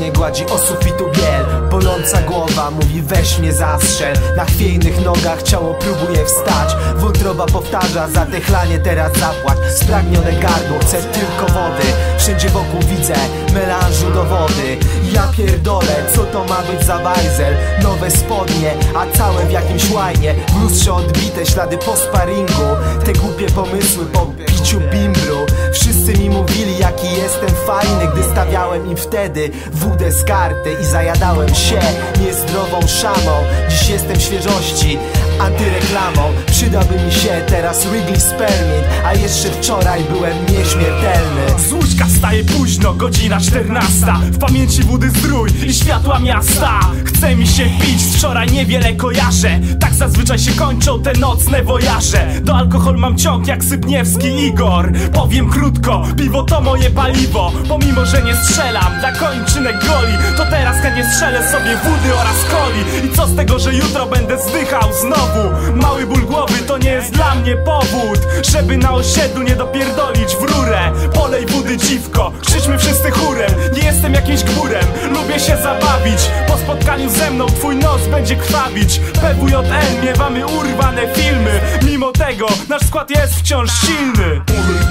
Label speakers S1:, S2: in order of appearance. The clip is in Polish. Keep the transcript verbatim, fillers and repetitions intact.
S1: mnie gładzi o sufitu biel. Boląca głowa mówi weź mnie zastrzel. Na chwiejnych nogach ciało próbuje wstać. Wątroba powtarza zadechlanie teraz zapłać. Spragnione gardło chce tylko wody. Wszędzie wokół widzę melanżu do wody. Ja pierdolę, co to ma być za bajzel? Nowe spodnie, a całe w jakimś łajnie. W lustrze odbite ślady po sparingu. Te głupie pomysły po piciu bimbru. Wszyscy mi mówili jaki jestem fajny, gdy stawiałem im wtedy wódę z karty i zajadałem się niezdrową szamą. Dziś jestem świeżości, antyreklamą. Przydałby mi się teraz Wrigley Spearmint, a jeszcze wczoraj byłem nieśmiertelny.
S2: Z łóżka wstaję późno, godzina czternasta. W pamięci wody zdrój i światła miasta. Chce mi się pić, z wczoraj niewiele kojarzę. Tak zazwyczaj się kończą te nocne wojaże. Do alkohol mam ciąg jak Sybniewski Igor. Powiem krótko, piwo to moje paliwo. Pomimo, że nie strzelam dla kończynek goli, to teraz chętnie strzelę sobie wody oraz coli. I co z tego, że jutro będę zdychał znowu? Mały ból głowy to nie jest dla mnie powód, żeby na osiedlu nie dopierdolić w rurę. Polej wody dziwko, krzyczmy wszyscy chórem. Nie jestem jakimś gburem, lubię się zabawić. Po spotkaniu ze mną twój nos będzie krwawić. P W J N, miewamy urwane filmy. Mimo tego nasz skład jest wciąż silny.